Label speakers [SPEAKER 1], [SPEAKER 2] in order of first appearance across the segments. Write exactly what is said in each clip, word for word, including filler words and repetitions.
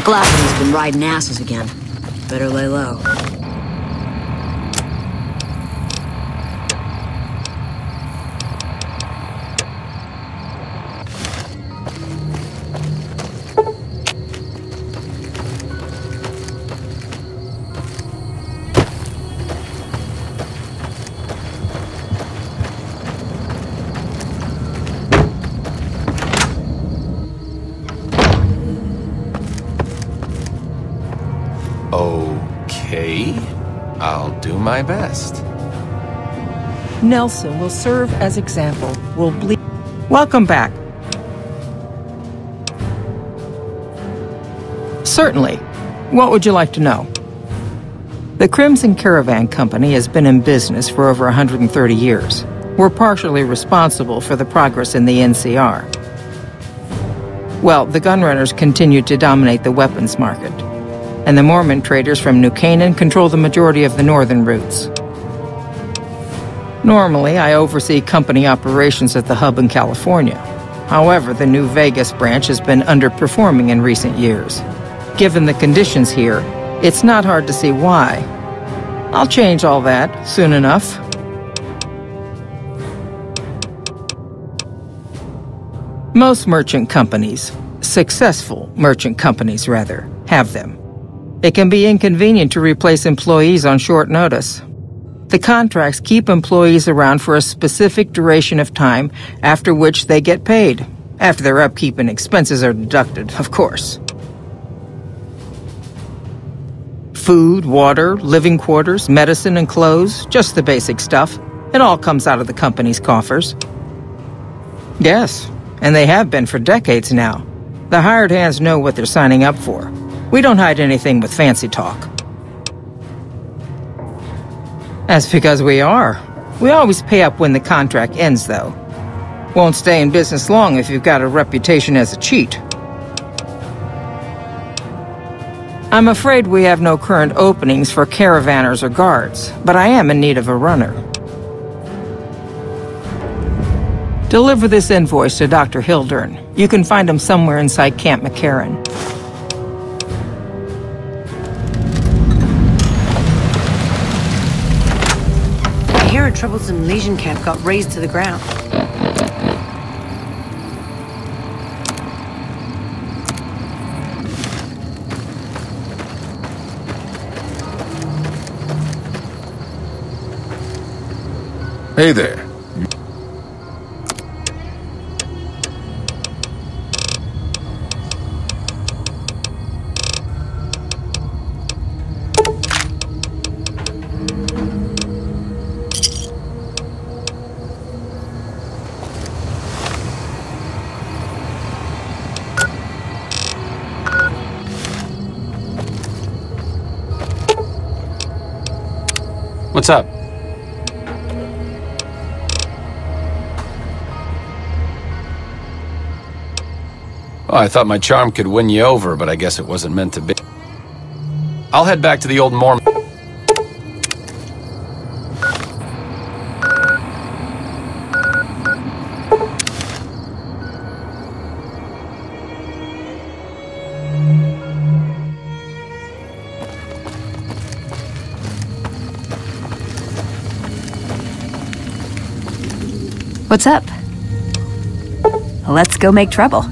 [SPEAKER 1] McLaughlin's been riding asses again. Better lay low.
[SPEAKER 2] Okay, I'll do my best.
[SPEAKER 3] Nelson will serve as example. Will bleed. Welcome back. Certainly. What would you like to know? The Crimson Caravan Company has been in business for over one hundred thirty years. We're partially responsible for the progress in the N C R. Well, the gunrunners continue to dominate the weapons market, and the Mormon traders from New Canaan control the majority of the northern routes. Normally, I oversee company operations at the hub in California. However, the New Vegas branch has been underperforming in recent years. Given the conditions here, it's not hard to see why. I'll change all that soon enough. Most merchant companies, successful merchant companies rather, have them. It can be inconvenient to replace employees on short notice. The contracts keep employees around for a specific duration of time, after which they get paid, after their upkeep and expenses are deducted, of course. Food, water, living quarters, medicine and clothes, just the basic stuff. It all comes out of the company's coffers. Yes, and they have been for decades now. The hired hands know what they're signing up for. We don't hide anything with fancy talk. That's because we are. We always pay up when the contract ends, though. Won't stay in business long if you've got a reputation as a cheat. I'm afraid we have no current openings for caravanners or guards, but I am in need of a runner. Deliver this invoice to Doctor Hildern. You can find him somewhere inside Camp McCarran.
[SPEAKER 4] I hear a troublesome Legion camp got razed to the ground.
[SPEAKER 2] Hey there. What's up? Oh, I thought my charm could win you over, but I guess it wasn't meant to be. I'll head back to the old Mormon.
[SPEAKER 5] What's up? Let's go make trouble.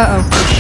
[SPEAKER 5] Uh-oh.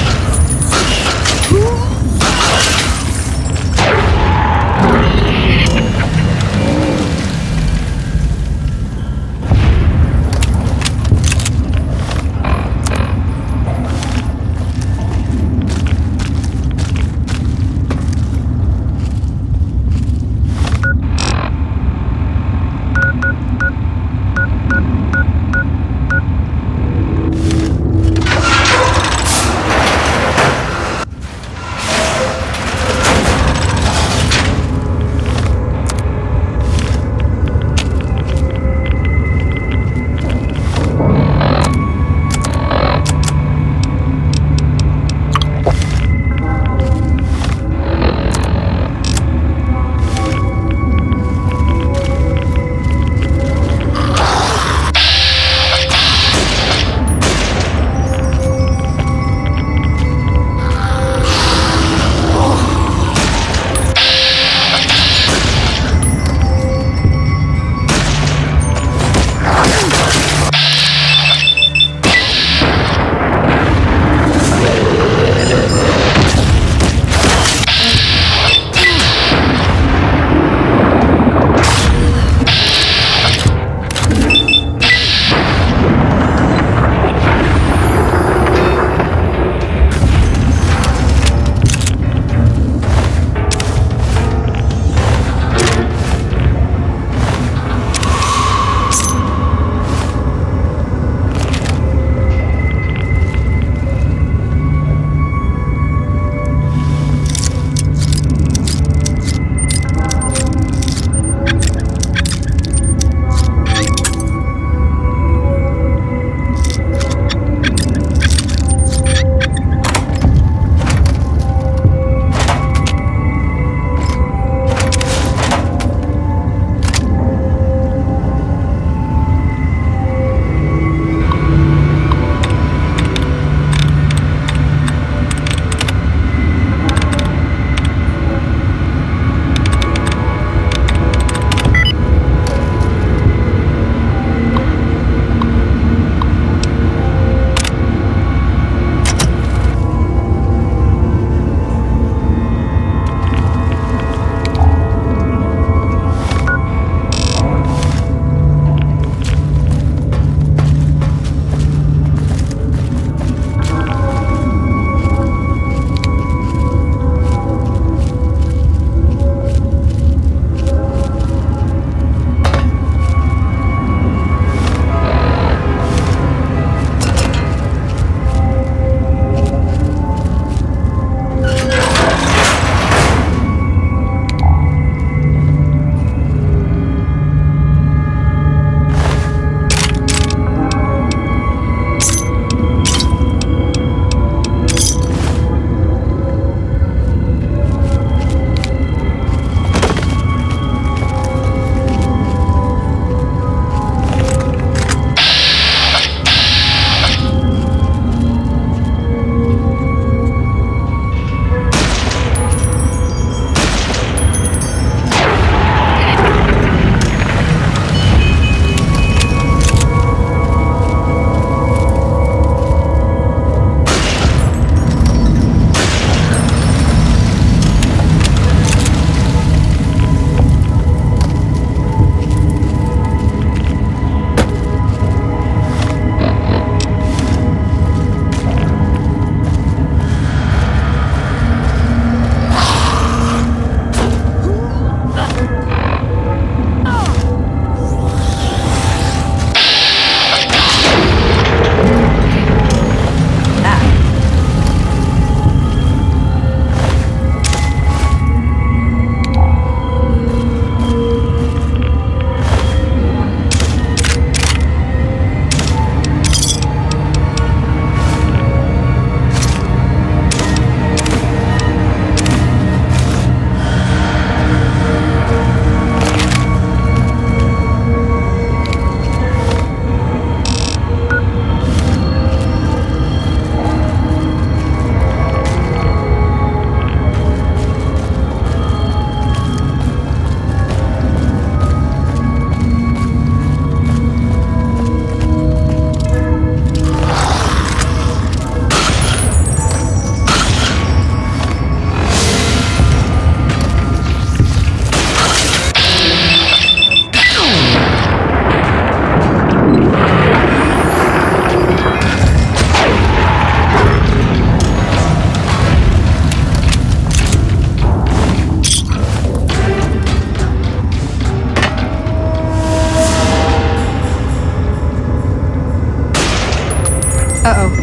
[SPEAKER 5] Uh-oh.